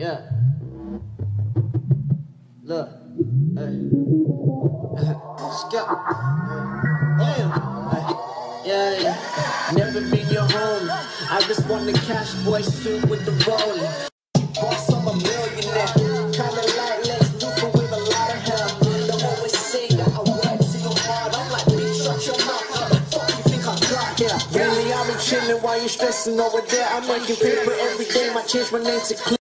Yeah. Look. Hey. Skip. Yeah. Never been your home. I just want the cash boy suit with the rolling. Boss, I'm a millionaire. Kinda like Lex Luthor with a lot of hair. They always say that I work too hard. I'm like, bitch, shut your mouth. How the fuck you think I got here? Really, I've been chilling while you stressing over there. I'm making paper every day. Might change my name to Clean.